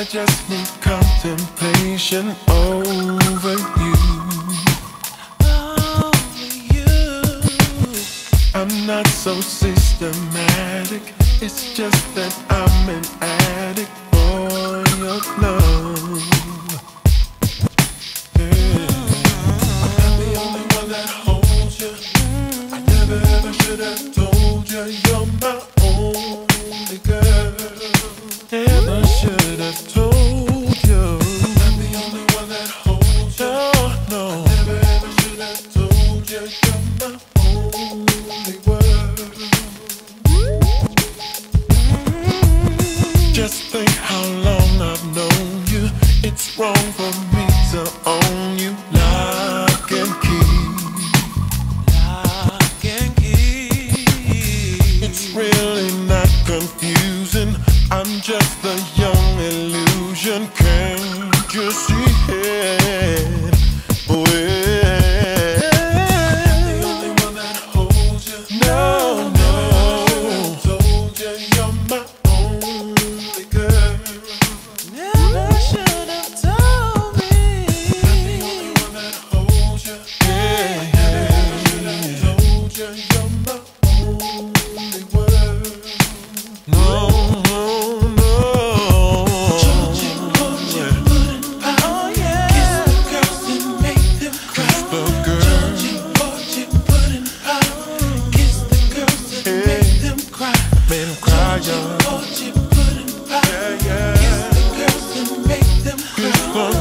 just need contemplation over you. I'm not so systematic, it's just that I'm an addict for your love. Yeah. I'm not the only one that holds you. I never ever should have told you you're my only girl. Never should have told you. I'm not the only one that holds you. No, I never ever should have told you you're my only world. Just think how long I've known you. It's wrong for me to own you. Lock and key. Lock and key. It's really not confusing. I'm just a young illusion. Can't you see it? Porgy, put in power. Yeah, yeah. Kiss the girls and make them cry.